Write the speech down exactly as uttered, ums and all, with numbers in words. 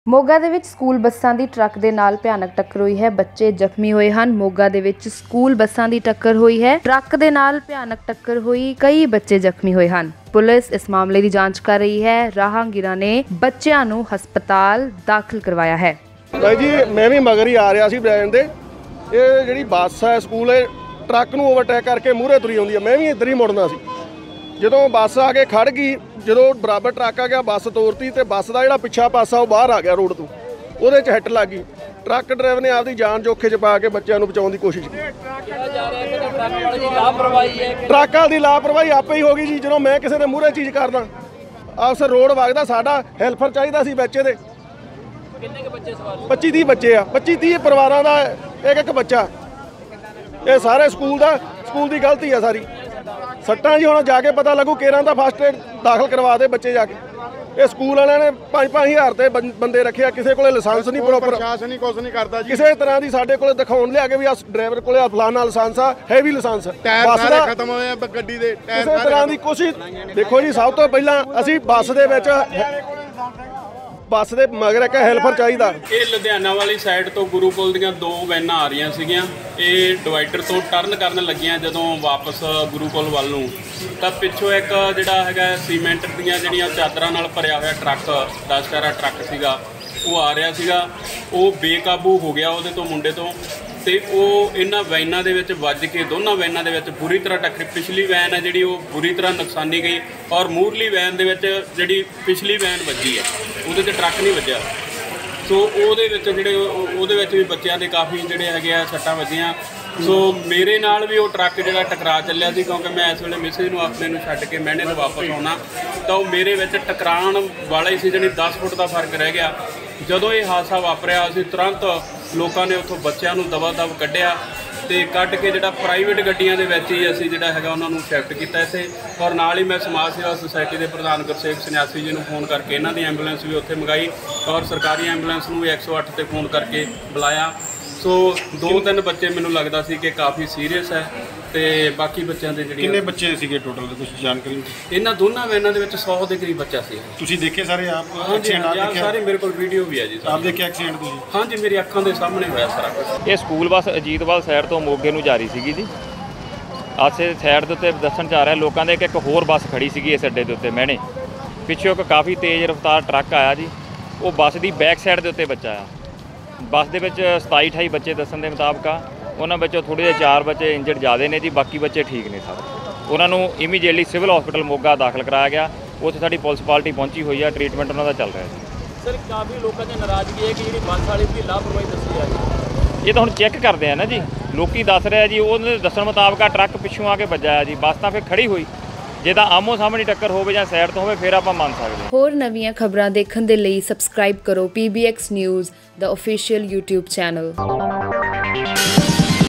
ਮੋਗਾ ਦੇ ਵਿੱਚ ਸਕੂਲ ਬੱਸਾਂ ਦੀ ਟਰੱਕ ਦੇ ਨਾਲ ਭਿਆਨਕ ਟੱਕਰ ਹੋਈ ਹੈ। ਬੱਚੇ ਜ਼ਖਮੀ ਹੋਏ ਹਨ। ਮੋਗਾ ਦੇ ਵਿੱਚ ਸਕੂਲ ਬੱਸਾਂ ਦੀ ਟੱਕਰ ਹੋਈ ਹੈ। ਟਰੱਕ ਦੇ ਨਾਲ ਭਿਆਨਕ ਟੱਕਰ ਹੋਈ, ਕਈ ਬੱਚੇ ਜ਼ਖਮੀ ਹੋਏ ਹਨ। ਪੁਲਿਸ ਇਸ ਮਾਮਲੇ ਦੀ ਜਾਂਚ ਕਰ ਰਹੀ ਹੈ। ਰਾਹਗੀਰਾਂ ਨੇ ਬੱਚਿਆਂ ਨੂੰ ਹਸਪਤਾਲ ਦਾਖਲ ਕਰਵਾਇਆ ਹੈ। भाई जी मैं भी मगर ही आ रहा सी ब्रैंड दे ये जी बस है स्कूल है ट्रक नूं ओवरटेक करके मूहरे तुरी आउंदी है। मैं भी इधर ही मुड़ना सी जदों बस आके खड़ गई, जदों बराबर ट्रक आ गया बस तोड़ती तो बस का जिहड़ा पिछा पासा वो बाहर आ गया रोड तो ਉਹਦੇ 'ਚ हिट लग गई। ट्रक ड्राइवर ने आपकी जान जोखे 'ਚ पा के बच्चों को बचाने की कोशिश की। ट्रक वाली लापरवाही आपे ही हो गई जी। जो मैं किसी के मूहरे चीज़ करदा अफसर रोड वगदा साडा हेल्पर चाहिए सी बच्चे दे पच्ची तीह बच्चे आ पच्ची तीह परिवारों का एक एक बच्चा। ये सारे स्कूल का स्कूल की गलती है सारी। सट्टां जी हुण जाके पता लगू केरां दा फस्ट एड दाखिल करवा दे बच्चे जाके। ये स्कूल वाले ने पाँच पाँच हज़ार ते बंदे रखे, किसी को लाइसेंस नहीं प्रॉपर, प्रशासन ही कुछ नहीं करता जी। किसी तरह की साडे कोल दिखाउण लिया के भी आ ड्राइवर कोले फलाना लाइसेंस आ, हैवी लाइसेंस, टायर सारे खत्म होए गड्डी दे टायर। किसी तरह की कोशिश देखो जी। सब तो पहला असीं बस दे विच बस ਦੇ ਮਗਰ ਇੱਕ ਹੈਲਪਰ ਚਾਹੀਦਾ। ਇਹ ਲੁਧਿਆਣਾ ਵਾਲੀ ਸਾਈਡ ਤੋਂ ਗੁਰੂ ਪੁਲ ਦੀਆਂ ਦੋ ਵੈਨਾਂ ਆ ਰਹੀਆਂ ਸੀਗੀਆਂ। ਇਹ ਡਿਵਾਈਡਰ ਤੋਂ ਟਰਨ ਕਰਨ ਲੱਗੀਆਂ ਜਦੋਂ ਵਾਪਸ ਗੁਰੂ ਪੁਲ ਵੱਲ ਨੂੰ, ਤਾਂ ਪਿੱਛੋਂ ਇੱਕ ਜਿਹੜਾ ਹੈਗਾ ਸੀਮੈਂਟ ਦੀਆਂ ਜਿਹੜੀਆਂ ਚਾਦਰਾਂ ਨਾਲ ਭਰਿਆ ਹੋਇਆ ਟਰੱਕ, ਦਸ ਟਾਇਰਾ ਟਰੱਕ ਸੀਗਾ, ਉਹ ਆ ਰਿਹਾ ਸੀਗਾ। ਉਹ ਬੇਕਾਬੂ ਹੋ ਗਿਆ ਉਹਦੇ ਤੋਂ ਮੁੰਡੇ ਤੋਂ, ਤੇ ਉਹ ਇਹਨਾਂ ਵੈਨਾਂ ਦੇ ਵਿੱਚ ਵੱਜ ਕੇ ਦੋਨਾਂ ਵੈਨਾਂ ਦੇ ਵਿੱਚ ਬੁਰੀ ਤਰ੍ਹਾਂ ਟੱਕਰੀ। ਪਿਛਲੀ ਵੈਨ ਹੈ ਜਿਹੜੀ ਉਹ ਬੁਰੀ ਤਰ੍ਹਾਂ ਨੁਕਸਾਨੀ ਗਈ, ਔਰ ਮੂਹਰਲੀ ਵੈਨ ਦੇ ਵਿੱਚ ਜਿਹੜੀ ਪਿਛਲੀ ਵੈਨ ਵੱਜੀ ਹੈ ਉਹਦੇ 'ਤੇ ਟਰੱਕ ਨਹੀਂ ਵੱਜਿਆ। ਸੋ ਉਹਦੇ ਵਿੱਚ ਜਿਹੜੇ ਉਹਦੇ ਵਿੱਚ ਵੀ ਬੱਚਿਆਂ ਦੇ ਕਾਫੀ ਜਿਹੜੇ ਹੈਗੇ ਆ ਸੱਟਾਂ ਵੱਜੀਆਂ। ਸੋ ਮੇਰੇ ਨਾਲ ਵੀ ਉਹ ਟਰੱਕ ਜਿਹੜਾ ਟਕਰਾ ਚੱਲਿਆ ਸੀ, ਕਿਉਂਕਿ ਮੈਂ ਇਸ ਵੇਲੇ ਮਿਸਿਸ ਨੂੰ ਆਪਣੇ ਨੂੰ ਛੱਡ ਕੇ ਮਹਿਣੇ ਤੋਂ ਵਾਪਸ ਆਉਣਾ, ਤਾਂ ਉਹ ਮੇਰੇ ਵਿੱਚ ਟਕਰਾਉਣ ਵਾਲਾ ਹੀ ਸੀ। ਜਿਹੜੀ ਦਸ ਫੁੱਟ ਦਾ ਫਰਕ ਰਹਿ ਗਿਆ। ਜਦੋਂ ਇਹ ਹਾਦਸਾ ਵਾਪਰਿਆ ਅਸੀਂ ਤੁਰੰਤ ਲੋਕਾਂ ਨੇ ਉੱਥੋਂ ਬੱਚਿਆਂ ਨੂੰ ਦਵਾ ਦਵ ਕੱਢਿਆ ਤੇ ਕੱਢ ਕੇ ਜਿਹੜਾ ਪ੍ਰਾਈਵੇਟ ਗੱਡੀਆਂ ਦੇ ਵਿੱਚ ਹੀ ਅਸੀਂ ਜਿਹੜਾ ਹੈਗਾ ਉਹਨਾਂ ਨੂੰ ਸ਼ਿਫਟ ਕੀਤਾ ਇੱਥੇ। ਔਰ ਨਾਲ ਹੀ ਮੈਂ ਸਮਾਜ ਸੇਵਾ ਸੁਸਾਇਟੀ ਦੇ ਪ੍ਰਧਾਨ ਗੁਰਸੇਵਕ ਸੰਨਿਆਸੀ ਜੀ ਨੂੰ ਫੋਨ ਕਰਕੇ ਇਹਨਾਂ ਦੀ ਐਂਬੂਲੈਂਸ ਵੀ ਉੱਥੇ ਮੰਗਾਈ, ਔਰ ਸਰਕਾਰੀ ਐਂਬੂਲੈਂਸ ਨੂੰ ਵੀ ਇੱਕ ਸੌ ਅੱਠ 'ਤੇ ਫੋਨ ਕਰਕੇ ਬੁਲਾਇਆ। ਸੋ ਦੋ ਤਿੰਨ ਬੱਚੇ ਮੈਨੂੰ ਲੱਗਦਾ ਸੀ ਕਿ ਕਾਫੀ ਸੀਰੀਅਸ ਹੈ, ਤੇ ਬਾਕੀ ਬੱਚਿਆਂ ਦੇ ਜਿਹੜੀ ਕਿੰਨੇ ਬੱਚੇ ਸੀਗੇ ਟੋਟਲ ਕੁਝ ਜਾਣਕਾਰੀ? ਇਹਨਾਂ ਦੋਨਾਂ ਵੈਨਾਂ ਦੇ ਵਿੱਚ ਸੌ ਦੇ ਕਰੀਬ ਬੱਚਾ ਸੀ। ਤੁਸੀਂ ਦੇਖੇ ਸਾਰੇ ਆਪ? ਹਾਂਜੀ ਆਪ ਸਾਰੇ, ਮੇਰੇ ਕੋਲ ਵੀਡੀਓ ਵੀ ਹੈ ਜੀ। ਆਪ ਦੇਖਿਆ ਐਕਸੀਡੈਂਟ ਤੁਸੀਂ? ਹਾਂਜੀ ਮੇਰੀ ਅੱਖਾਂ ਦੇ ਸਾਹਮਣੇ ਹੋਇਆ ਸਾਰਾ ਕੁਝ। ਇਹ ਸਕੂਲ ਬੱਸ ਅਜੀਤਵਾਲ ਸਾਈਡ ਤੋਂ ਮੋਗੇ ਨੂੰ ਜਾ ਰਹੀ ਸੀਗੀ ਜੀ। ਆਸੇ ਸਾਈਡ ਦੇ ਉੱਤੇ ਦੱਸਣ 'ਚ ਆ ਰਿਹਾ ਲੋਕਾਂ ਦੇ ਕਿ ਇੱਕ ਹੋਰ ਬੱਸ ਖੜੀ ਸੀਗੀ ਇਸ ਅੱਡੇ ਦੇ ਉੱਤੇ ਮਹਿਣੇ। ਪਿੱਛੋਂ ਇੱਕ ਕਾਫੀ ਤੇਜ਼ ਰਫ਼ਤਾਰ ਟਰੱਕ ਆਇਆ ਜੀ। ਉਹ ਬੱਸ ਦੀ ਬੈਕ ਸਾਈਡ ਦੇ ਉੱਤੇ ਬੱਚਾ ਆ। ਬੱਸ ਦੇ ਵਿੱਚ ਸਤਾਈ ਅਠਾਈ ਬੱਚੇ ਦੱਸਣ ਦੇ ਮੁਤਾਬਕ ਆ। ਉਹਨਾਂ ਵਿੱਚੋਂ ਥੋੜ੍ਹੇ ਜਿਹੇ ਚਾਰ ਬੱਚੇ ਇੰਜਰਡ ਜ਼ਿਆਦਾ ਨੇ ਜੀ, ਬਾਕੀ ਬੱਚੇ ਠੀਕ ਨੇ ਸਾਰੇ। ਉਹਨਾਂ ਨੂੰ ਇਮੀਡੀਏਟਲੀ ਸਿਵਲ ਹਸਪੀਟਲ ਮੋਗਾ ਦਾਖਲ ਕਰਾਇਆ ਗਿਆ। ਉੱਥੇ ਸਾਡੀ ਪੁਲਿਸ ਪਾਰਟੀ ਪਹੁੰਚੀ ਹੋਈ ਆ, ਟ੍ਰੀਟਮੈਂਟ ਉਹਨਾਂ ਦਾ ਚੱਲ ਰਿਹਾ ਜੀ। ਸਰ ਕਾਫੀ ਲੋਕਾਂ 'ਚ ਨਾਰਾਜ਼ਗੀ ਹੈ ਕਿ ਜਿਹੜੀ ਬੱਸ ਵਾਲੀ ਦੀ ਲਾਪਰਵਾਹੀ ਦੱਸੀ ਜਾ ਰਹੀ ਹੈ। ਇਹ ਤਾਂ ਹੁਣ ਚੈੱਕ ਕਰਦੇ ਆ ਨਾ ਜੀ, ਲੋਕੀ ਦੱਸ ਰਿਹਾ ਜੀ। ਉਹਨਾਂ ਦੇ ਦੱਸਣ ਮੁਤਾਬਕ ਆ ਟਰੱਕ ਪਿੱਛੋਂ ਆ ਕੇ ਵੱਜਾ ਆ ਜੀ। ਬੱਸ ਤਾਂ ਫਿਰ ਖੜੀ ਹੋਈ, ਜੇ ਤਾਂ ਆਮੋ ਸਾਹਮਣੇ ਟੱਕਰ ਹੋਵੇ ਜਾਂ ਸਾਈਡ ਤੋਂ ਹੋਵੇ ਫਿਰ ਆਪਾਂ ਮੰਨ ਸਕਦੇ ਹਾਂ। ਹੋਰ ਨਵੀਆਂ ਖਬਰਾਂ ਦੇਖਣ ਦੇ ਲਈ ਸਬਸਕ੍ਰਾਈਬ ਕਰੋ ਪੀ ਬੀ ਐਕਸ ਨਿਊਜ਼ ਦਾ ਆਫੀਸ਼ੀਅਲ YouTube ਚੈਨਲ।